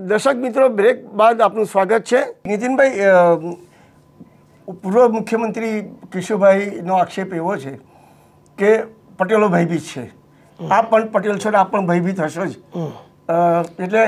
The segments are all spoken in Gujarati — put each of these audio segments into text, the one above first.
દર્શક મિત્રો, બ્રેક બાદ આપનું સ્વાગત છે। નીતિનભાઈ, પૂર્વ મુખ્યમંત્રી કેશુભાઈનો આક્ષેપ એવો છે કે પટેલો ભયભીત છે। આપ પણ પટેલ છો, આપ પણ ભયભીત હશો જ, એટલે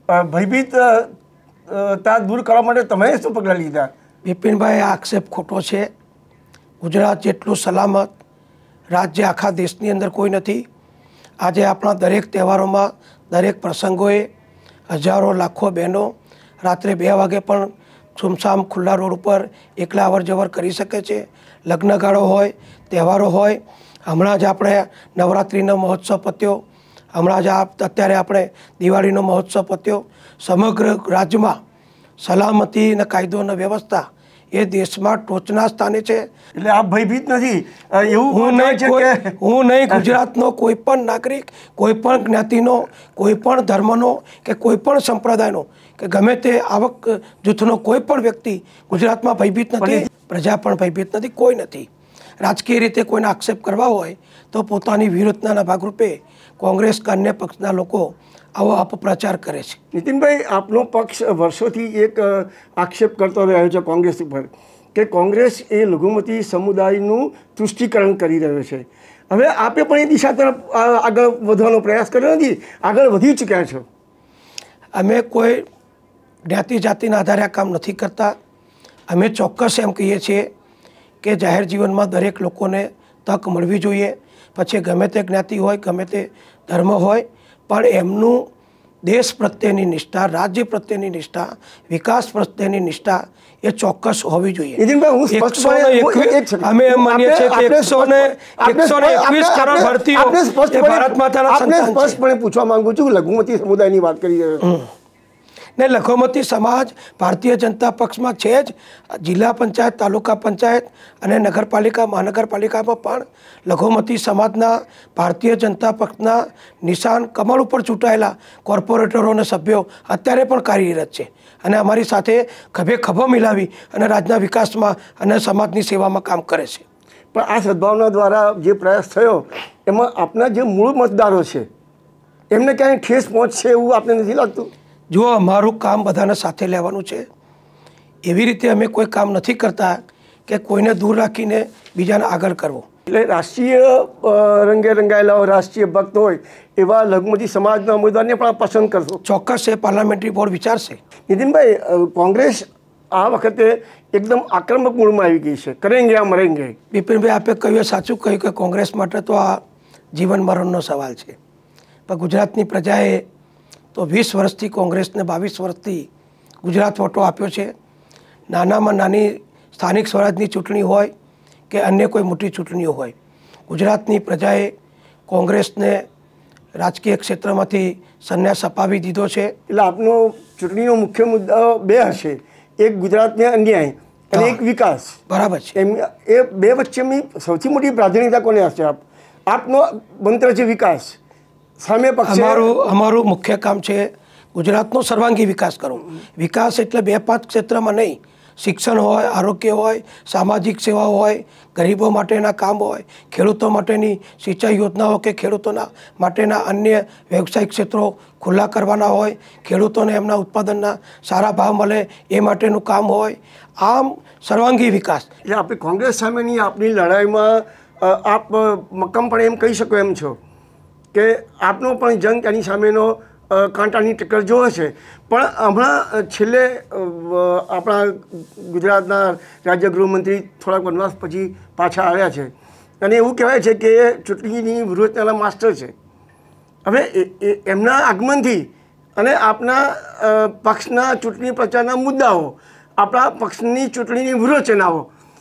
ભયભીતતા દૂર કરવા માટે તમે શું પગલાં લીધા? બિપિનભાઈ, આ આક્ષેપ ખોટો છે। ગુજરાત જેટલું સલામત રાજ્ય આખા દેશની અંદર કોઈ નથી। આજે આપણા દરેક તહેવારોમાં, દરેક પ્રસંગોએ હજારો લાખો બહેનો રાત્રે 2 વાગે પણ સુમસામ ખુલ્લા રોડ ઉપર એકલા અવર જવર કરી શકે છે। લગ્નગાળો હોય, તહેવારો હોય, હમણાં જ આપણે નવરાત્રિનો મહોત્સવ પત્યો, હમણાં જ અત્યારે આપણે દિવાળીનો મહોત્સવ પત્યો। સમગ્ર રાજ્યમાં સલામતી અને કાયદો અને વ્યવસ્થા એ દેશમાં ટોચના સ્થાને છે। એટલે આપ ભયભીત નથી એવું હું નહીં, ગુજરાતનો કોઈ પણ નાગરિક, કોઈ પણ જ્ઞાતિનો, કોઈ પણ ધર્મનો કે કોઈ પણ સંપ્રદાયનો કે ગમે તે આવક જૂથનો કોઈ પણ વ્યક્તિ ગુજરાતમાં ભયભીત નથી। પ્રજા પણ ભયભીત નથી, કોઈ નથી। રાજકીય રીતે કોઈને આક્ષેપ કરવા હોય તો પોતાની વિરોધતાના ભાગરૂપે કોંગ્રેસ કે અન્ય પક્ષના લોકો આવો અપપ્રચાર કરે છે। નીતિનભાઈ, આપનો પક્ષ વર્ષોથી એક આક્ષેપ કરતો રહ્યો છે કોંગ્રેસ ઉપર કે કોંગ્રેસ એ લઘુમતી સમુદાયનું તુષ્ટિકરણ કરી રહ્યો છે। હવે આપે પણ એ દિશા તરફ આગળ વધવાનો પ્રયાસ કર્યો નથી, આગળ વધી ચૂક્યા છો? અમે કોઈ જ્ઞાતિ જાતિના આધારે આ કામ નથી કરતા। અમે ચોક્કસ એમ કહીએ છીએ કે જાહેર જીવનમાં દરેક લોકોને તક મળવી જોઈએ, પછી ગમે તે જ્ઞાતિ હોય, ગમે તે ધર્મ હોય, પણ એમનું દેશ પ્રત્યેની નિષ્ઠા, રાજ્ય પ્રત્યેની નિષ્ઠા, વિકાસ પ્રત્યેની નિષ્ઠા એ ચોક્કસ હોવી જોઈએ। અમે એમ માનીએ છીએ કે 121 કરોડ ભારતીયો ભારત માતાના સંતાન છે। સ્પષ્ટપણે પૂછવા માંગુ છું, લઘુમતી સમુદાયની વાત કરી રહ્યો છું ને લઘુમતી સમાજ ભારતીય જનતા પક્ષમાં છે જ। જિલ્લા પંચાયત, તાલુકા પંચાયત અને નગરપાલિકા, મહાનગરપાલિકામાં પણ લઘુમતી સમાજના ભારતીય જનતા પક્ષના નિશાન કમળ ઉપર ચૂંટાયેલા કોર્પોરેટરો અને સભ્યો અત્યારે પણ કાર્યરત છે અને અમારી સાથે ખભે ખભો મિલાવી અને રાજ્યના વિકાસમાં અને સમાજની સેવામાં કામ કરે છે। પણ આ સદભાવના દ્વારા જે પ્રયાસ થયો એમાં આપના જે મૂળ મતદારો છે એમને ક્યાંય ઠેસ પહોંચશે એવું આપને નથી લાગતું? જો અમારું કામ બધાને સાથે લેવાનું છે, એવી રીતે અમે કોઈ કામ નથી કરતા કે કોઈને દૂર રાખીને બીજાને આગળ કરવો। એટલે રાષ્ટ્રીય રંગે રંગાયેલા રાષ્ટ્રીય ભક્ત હોય એવા લઘુમતી સમાજના ઉમેદવારને પણ પસંદ કરશો? ચોક્કસ એ પાર્લામેન્ટરી બોર્ડ વિચારશે। નીતિનભાઈ, કોંગ્રેસ આ વખતે એકદમ આક્રમક મૂળમાં આવી ગઈ છે, કરેંગે યા મરેંગે। બિપિનભાઈ, આપે કહ્યું સાચું કહ્યું કે કોંગ્રેસ માટે તો આ જીવન મરણનો સવાલ છે, પણ ગુજરાતની પ્રજાએ તો 20 વર્ષથી કોંગ્રેસને 22 વર્ષથી ગુજરાત વોટો આપ્યો છે। નાનામાં નાની સ્થાનિક સ્વરાજની ચૂંટણી હોય કે અન્ય કોઈ મોટી ચૂંટણીઓ હોય, ગુજરાતની પ્રજાએ કોંગ્રેસને રાજકીય ક્ષેત્રમાંથી સંન્યાસ અપાવી દીધો છે। એટલે આપનો ચૂંટણીનો મુખ્ય મુદ્દો 2 હશે, એક ગુજરાતને અન્યાય અને એક વિકાસ, બરાબર છે? એ 2 વચ્ચેની સૌથી મોટી પ્રાધાન્યતા કોને હશે? આપનો મંત્ર છે વિકાસ, સામે પક્ષે અમારું મુખ્ય કામ છે ગુજરાતનો સર્વાંગી વિકાસ કરવો। વિકાસ એટલે 2-5 ક્ષેત્રમાં નહીં, શિક્ષણ હોય, આરોગ્ય હોય, સામાજિક સેવાઓ હોય, ગરીબો માટેના કામ હોય, ખેડૂતો માટેની સિંચાઈ યોજનાઓ કે ખેડૂતોના માટેના અન્ય વ્યવસાયિક ક્ષેત્રો ખુલ્લા કરવાના હોય, ખેડૂતોને એમના ઉત્પાદનના સારા ભાવ મળે એ માટેનું કામ હોય, આમ સર્વાંગી વિકાસ। એટલે આપણે કોંગ્રેસ સામેની આપની લડાઈમાં આપ મક્કમપણે એમ કહી શકો એમ છો કે આપનો પણ જંગ એની સામેનો કાંટાની ટક્કર જોવે છે। પણ હમણાં છેલ્લે આપણા ગુજરાતના રાજ્ય ગૃહમંત્રી થોડાક વનવાસ પછી પાછા આવ્યા છે અને એવું કહેવાય છે કે એ ચૂંટણીની વ્યૂહરચનાના માસ્ટર છે। હવે એમના આગમનથી અને આપના પક્ષના ચૂંટણી પ્રચારના મુદ્દાઓ, આપણા પક્ષની ચૂંટણીની વ્યૂહરચનાઓ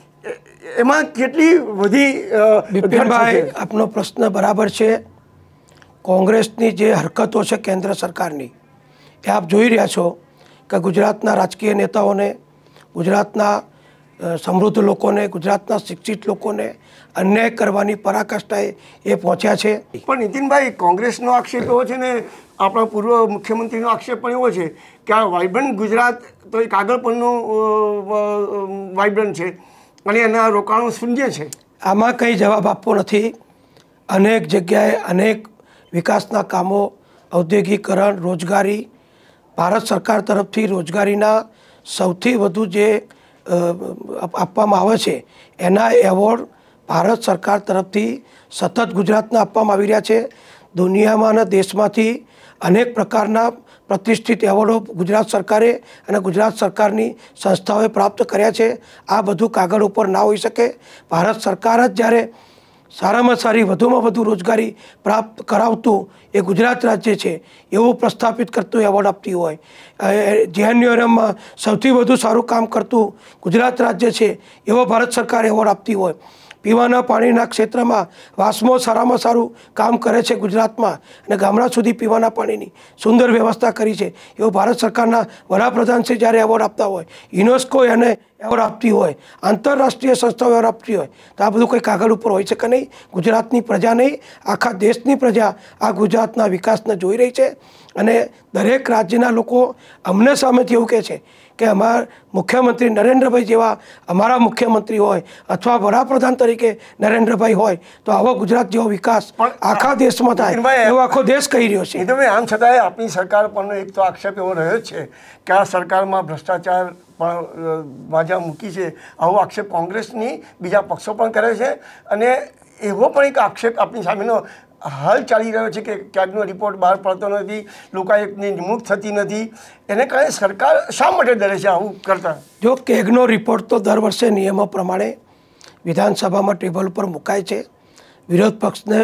એમાં કેટલી વધી? બિપિનભાઈ, આપનો પ્રશ્ન બરાબર છે। કોંગ્રેસની જે હરકતો છે કેન્દ્ર સરકારની, એ આપ જોઈ રહ્યા છો કે ગુજરાતના રાજકીય નેતાઓને, ગુજરાતના સમૃદ્ધ લોકોને, ગુજરાતના શિક્ષિત લોકોને અન્યાય કરવાની પરાકાષ્ઠાએ એ પહોંચ્યા છે। પણ નીતિનભાઈ, કોંગ્રેસનો આક્ષેપ એવો છે ને આપણા પૂર્વ મુખ્યમંત્રીનો આક્ષેપ પણ એવો છે કે આ વાઇબ્રન્ટ ગુજરાત તો એક કાગળ પરનું વાઇબ્રન્ટ છે અને એના રોકાણો શૂન્ય છે। આમાં કંઈ જવાબ આપવો નથી। અનેક જગ્યાએ અનેક વિકાસના કામો, ઔદ્યોગિકરણ, રોજગારી ભારત સરકાર તરફથી રોજગારીના સૌથી વધુ જે આપવામાં આવે છે એના એવોર્ડ ભારત સરકાર તરફથી સતત ગુજરાતને આપવામાં આવી રહ્યા છે. દુનિયામાં અને દેશમાંથી અનેક પ્રકારના પ્રતિષ્ઠિત એવોર્ડો ગુજરાત સરકારે અને ગુજરાત સરકારની સંસ્થાઓએ પ્રાપ્ત કર્યા છે. આ બધું કાગળ ઉપર ના હોઈ શકે. ભારત સરકાર જ જ્યારે સારામાં સારી વધુમાં વધુ રોજગારી પ્રાપ્ત કરાવતું એ ગુજરાત રાજ્ય છે એવું પ્રસ્થાપિત કરતું એવોર્ડ આપતી હોય, જેએનયુઆરએમમાં સૌથી વધુ સારું કામ કરતું ગુજરાત રાજ્ય છે એવો ભારત સરકાર એવોર્ડ આપતી હોય, પીવાના પાણીના ક્ષેત્રમાં વાસ્મો સારામાં સારું કામ કરે છે ગુજરાતમાં અને ગામડા સુધી પીવાના પાણીની સુંદર વ્યવસ્થા કરી છે એવો ભારત સરકારના વડાપ્રધાનશ્રી જ્યારે એવોર્ડ આપતા હોય, યુનેસ્કો એને એવોર્ડ આપતી હોય, આંતરરાષ્ટ્રીય સંસ્થાઓ એવોર્ડ આપતી હોય, તો આ બધું કંઈ કાગળ ઉપર હોઈ શકે નહીં. ગુજરાતની પ્રજા નહીં, આખા દેશની પ્રજા આ ગુજરાતના વિકાસને જોઈ રહી છે અને દરેક રાજ્યના લોકો અમને સામેથી એવું કહે છે કે અમારા મુખ્યમંત્રી નરેન્દ્રભાઈ જેવા અમારા મુખ્યમંત્રી હોય અથવા વડાપ્રધાન તરીકે નરેન્દ્રભાઈ હોય તો આવો ગુજરાત જેવો વિકાસ આખા દેશમાં થાય એવો આખો દેશ કહી રહ્યો છે. આમ છતાંય આપણી સરકાર પરનો એક તો આક્ષેપ એવો રહ્યો છે કે આ સરકારમાં ભ્રષ્ટાચાર પણ બાજા મૂકી છે, આવો આક્ષેપ કોંગ્રેસની બીજા પક્ષો પણ કરે છે અને એવો પણ એક આક્ષેપ આપણી સામેનો હાલ ચાલી રહ્યો છે કે ક્યાંકનો રિપોર્ટ બહાર પડતો નથી, લોકાયુક્તની નિમણૂક થતી નથી, એને કારણે સરકાર શા માટે ડરે છે આવું કરતા? જો કેગનો રિપોર્ટ તો દર વર્ષે નિયમો પ્રમાણે વિધાનસભામાં ટેબલ ઉપર મુકાય છે, વિરોધ પક્ષને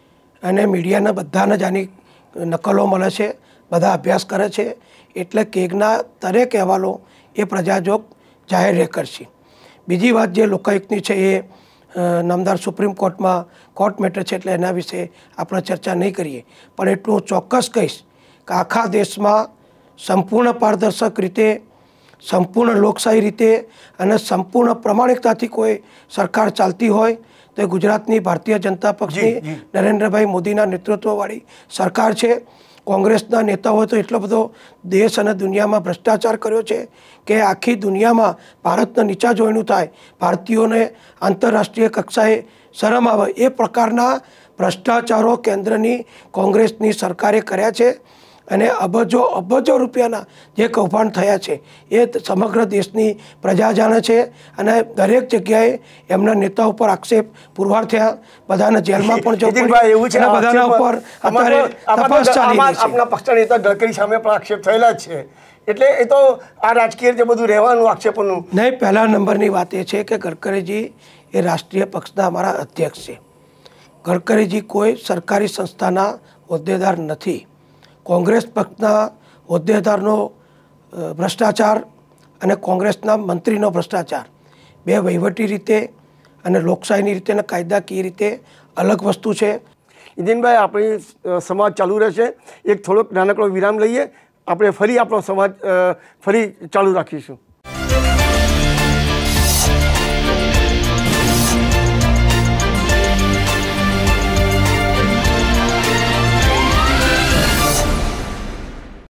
અને મીડિયાના બધાને જ આની નકલો મળે છે, બધા અભ્યાસ કરે છે, એટલે કેગના દરેક અહેવાલો એ પ્રજાજોગ જાહેર કરશે. બીજી વાત જે લોકાયુક્તની છે એ નામદાર સુપ્રીમ કોર્ટમાં કોર્ટ મેટર છે એટલે એના વિશે આપણે ચર્ચા નહીં કરીએ, પણ એટલું ચોક્કસ કહીશ કે આખા દેશમાં સંપૂર્ણ પારદર્શક રીતે, સંપૂર્ણ લોકશાહી રીતે અને સંપૂર્ણ પ્રમાણિકતાથી કોઈ સરકાર ચાલતી હોય તો એ ગુજરાતની ભારતીય જનતા પક્ષની નરેન્દ્રભાઈ મોદીના નેતૃત્વવાળી સરકાર છે. કોંગ્રેસના નેતાઓએ તો એટલો બધો દેશ અને દુનિયામાં ભ્રષ્ટાચાર કર્યો છે કે આખી દુનિયામાં ભારતને નીચા જોઈનું થાય, ભારતીયોને આંતરરાષ્ટ્રીય કક્ષાએ શરમ આવે એ પ્રકારના ભ્રષ્ટાચારો કેન્દ્રની કોંગ્રેસની સરકારે કર્યા છે અને અબજો અબજો રૂપિયાના જે કૌભાંડ થયા છે એ સમગ્ર દેશની પ્રજા જાણે છે અને દરેક જગ્યાએ એમના નેતા ઉપર આક્ષેપ પુરવાર થયા, બધાને જેલમાં પણ જવું પડ્યું, બધાના ઉપર અત્યારે તપાસ ચાલી રહી છે. આપણા પક્ષના નેતા ગડકરી સામે પણ આક્ષેપ થયેલા જ છે, એટલે એ તો આ રાજકીય રીતે બધું રહેવાનું આક્ષેપોનું નહીં. પહેલા નંબરની વાત એ છે કે ગડકરીજી એ રાષ્ટ્રીય પક્ષના અમારા અધ્યક્ષ છે. ગડકરીજી કોઈ સરકારી સંસ્થાના હોદ્દેદાર નથી. કોંગ્રેસ પક્ષના હોદ્દેદારનો ભ્રષ્ટાચાર અને કોંગ્રેસના મંત્રીનો ભ્રષ્ટાચાર બે વહીવટી રીતે અને લોકશાહીની રીતે અને કાયદાકીય રીતે અલગ વસ્તુ છે. ઇદિનભાઈ, આપણી સંવાદ ચાલુ રહેશે, એક થોડોક નાનકડો વિરામ લઈએ, આપણે ફરી આપણો સંવાદ ફરી ચાલુ રાખીશું.